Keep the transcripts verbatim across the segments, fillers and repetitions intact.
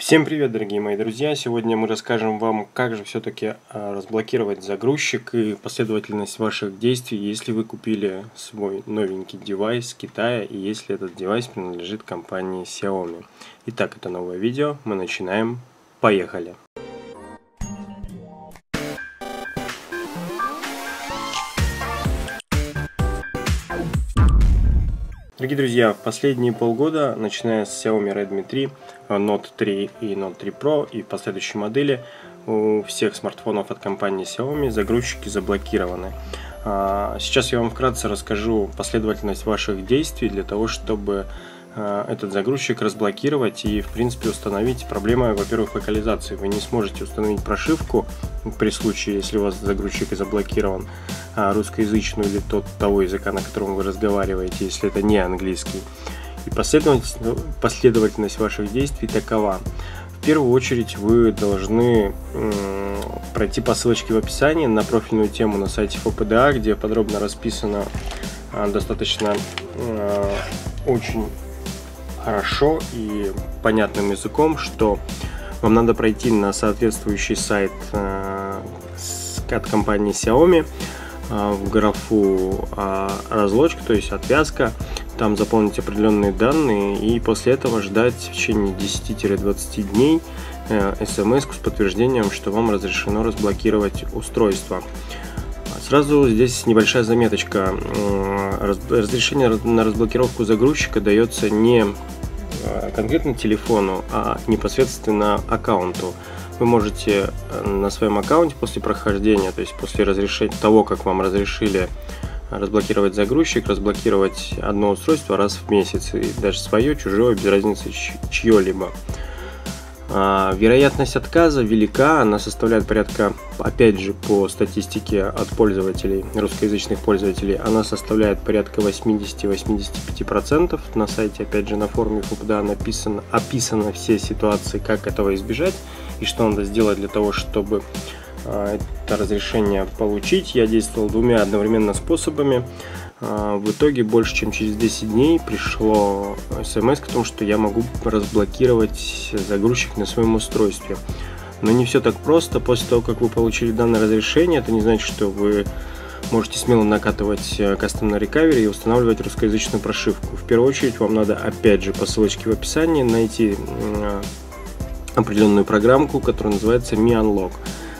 Всем привет, дорогие мои друзья! Сегодня мы расскажем вам, как же все-таки разблокировать загрузчик и последовательность ваших действий, если вы купили свой новенький девайс с Китая и если этот девайс принадлежит компании Xiaomi. Итак, это новое видео, мы начинаем. Поехали! Дорогие друзья, в последние полгода, начиная с Xiaomi Redmi три, Note три и Note три Pro и последующие модели, у всех смартфонов от компании Xiaomi загрузчики заблокированы. Сейчас я вам вкратце расскажу последовательность ваших действий для того, чтобы этот загрузчик разблокировать и в принципе установить. Проблема, во-первых, локализации. Вы не сможете установить прошивку при случае, если у вас загрузчик заблокирован, русскоязычную или тот того языка, на котором вы разговариваете, если это не английский. И последовательность, последовательность ваших действий такова. В первую очередь вы должны пройти по ссылочке в описании на профильную тему на сайте эф пэ дэ а, где подробно расписано достаточно очень хорошо и понятным языком, что вам надо пройти на соответствующий сайт от компании Xiaomi, в графу разлочка, то есть отвязка, там заполнить определенные данные и после этого ждать в течение десяти-двадцати дней смс с подтверждением, что вам разрешено разблокировать устройство. Сразу здесь небольшая заметочка. Разрешение на разблокировку загрузчика дается не конкретно телефону, а непосредственно аккаунту. Вы можете на своем аккаунте после прохождения, то есть после разрешения того, как вам разрешили разблокировать загрузчик, разблокировать одно устройство раз в месяц, и даже свое, чужое, без разницы чье-либо. Вероятность отказа велика, она составляет порядка, опять же, по статистике от пользователей, русскоязычных пользователей, она составляет порядка восемьдесят-восемьдесят пять процентов. На сайте, опять же, на форуме эф пэ дэ а написано, описаны все ситуации, как этого избежать и что надо сделать для того, чтобы это разрешение получить. Я действовал двумя одновременно способами. В итоге больше чем через десять дней пришло смс о том, что я могу разблокировать загрузчик на своем устройстве. Но не все так просто. После того, как вы получили данное разрешение, это не значит, что вы можете смело накатывать Custom Recovery и устанавливать русскоязычную прошивку. В первую очередь вам надо, опять же, по ссылочке в описании найти определенную программку, которая называется Mi Unlock.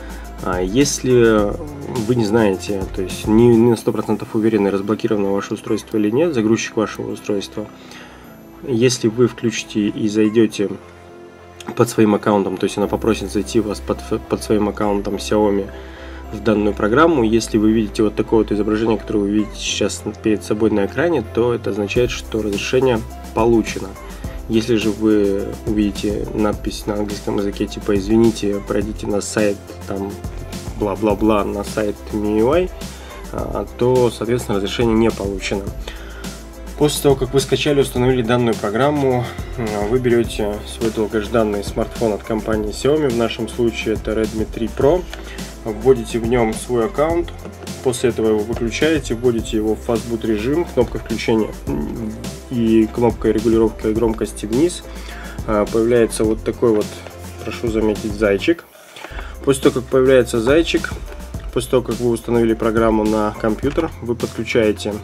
Если вы не знаете, то есть не на сто процентов уверены, разблокировано ваше устройство или нет, загрузчик вашего устройства, если вы включите и зайдете под своим аккаунтом, то есть она попросит зайти вас под, под своим аккаунтом Xiaomi в данную программу, если вы видите вот такое вот изображение, которое вы видите сейчас перед собой на экране, то это означает, что разрешение получено. Если же вы увидите надпись на английском языке типа «Извините, пройдите на сайт там бла-бла-бла на сайт эм и ю ай», то, соответственно, разрешение не получено. После того, как вы скачали и установили данную программу, вы берете свой долгожданный смартфон от компании Xiaomi, в нашем случае это Redmi три Pro, вводите в нем свой аккаунт, после этого его выключаете, вводите его в Fastboot режим, кнопка включения и кнопка регулировки громкости вниз, появляется вот такой вот, прошу заметить, зайчик. После того, как появляется зайчик, после того, как вы установили программу на компьютер, вы подключаете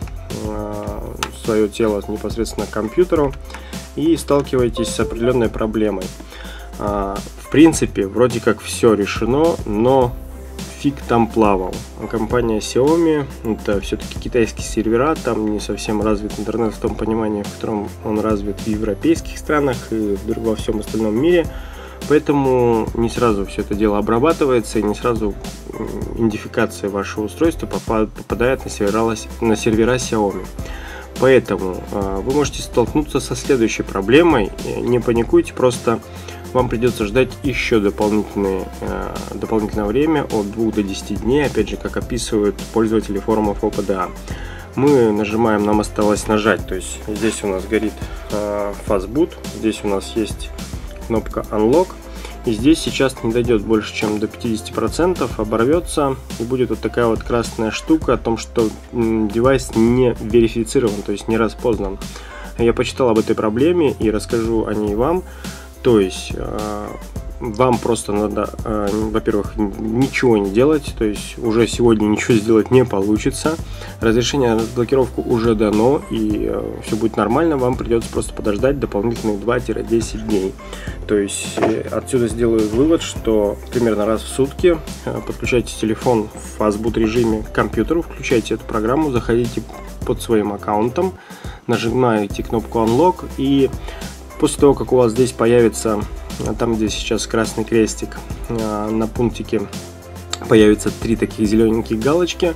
свое тело непосредственно к компьютеру и сталкиваетесь с определенной проблемой. В принципе, вроде как все решено, но фиг там плавал. Компания Xiaomi, это все-таки китайские сервера, там не совсем развит интернет в том понимании, в котором он развит в европейских странах и во всем остальном мире. Поэтому не сразу все это дело обрабатывается и не сразу идентификация вашего устройства попадает на сервера, на сервера Xiaomi. Поэтому вы можете столкнуться со следующей проблемой. Не паникуйте, просто вам придется ждать еще дополнительное, дополнительное время от двух до десяти дней, опять же, как описывают пользователи форума эф пэ дэ а. Мы нажимаем, нам осталось нажать, то есть здесь у нас горит Fastboot, здесь у нас есть кнопка Unlock, и здесь сейчас не дойдет больше, чем до пятидесяти процентов, оборвется, и будет вот такая вот красная штука о том, что девайс не верифицирован, то есть не распознан. Я почитал об этой проблеме и расскажу о ней вам. То есть вам просто надо, во-первых, ничего не делать, то есть уже сегодня ничего сделать не получится. Разрешение на разблокировку уже дано, и все будет нормально. Вам придется просто подождать дополнительные два-десять дней. То есть отсюда сделаю вывод, что примерно раз в сутки подключайте телефон в фастбут режиме к компьютеру, включайте эту программу, заходите под своим аккаунтом, нажимаете кнопку Unlock, и после того, как у вас здесь появится, там где сейчас красный крестик, на пунктике появятся три таких зелененьких галочки,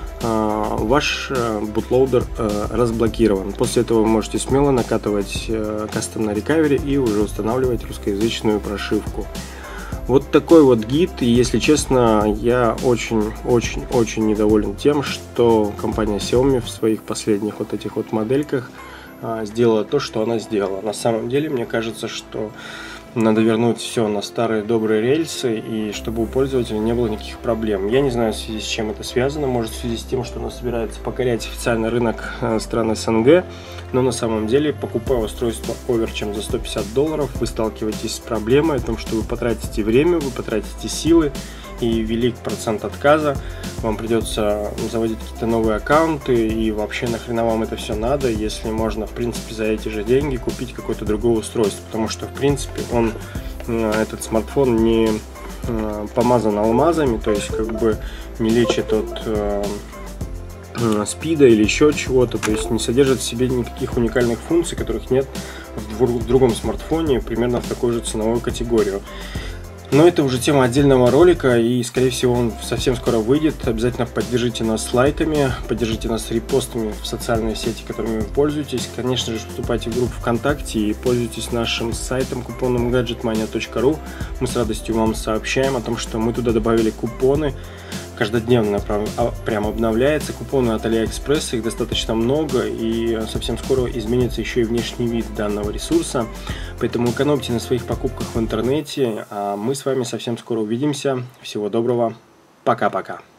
ваш бутлоудер разблокирован. После этого вы можете смело накатывать Custom на Recovery и уже устанавливать русскоязычную прошивку. Вот такой вот гид, и если честно, я очень-очень-очень недоволен тем, что компания Xiaomi в своих последних вот этих вот модельках сделала то, что она сделала. На самом деле, мне кажется, что надо вернуть все на старые добрые рельсы, и чтобы у пользователя не было никаких проблем. Я не знаю, в связи с чем это связано. Может, в связи с тем, что она собирается покорять официальный рынок стран СНГ. Но на самом деле, покупая устройство овер чем за сто пятьдесят долларов, вы сталкиваетесь с проблемой о том, что вы потратите время, вы потратите силы, и велик процент отказа. Вам придется заводить какие-то новые аккаунты, и вообще нахрена вам это все надо, если можно в принципе за эти же деньги купить какое-то другое устройство, потому что в принципе он, этот смартфон, не помазан алмазами, то есть как бы не лечит от э, спида или еще чего-то, то есть не содержит в себе никаких уникальных функций, которых нет в другом смартфоне примерно в такой же ценовой категории. Но это уже тема отдельного ролика, и скорее всего он совсем скоро выйдет. Обязательно поддержите нас лайками, поддержите нас репостами в социальные сети, которыми вы пользуетесь. Конечно же, вступайте в группу ВКонтакте и пользуйтесь нашим сайтом купоном гаджет мания точка ру. Мы с радостью вам сообщаем о том, что мы туда добавили купоны. Каждодневно прям обновляется. Купоны от Алиэкспресса, их достаточно много, и совсем скоро изменится еще и внешний вид данного ресурса. Поэтому экономьте на своих покупках в интернете, а мы с вами совсем скоро увидимся. Всего доброго, пока-пока.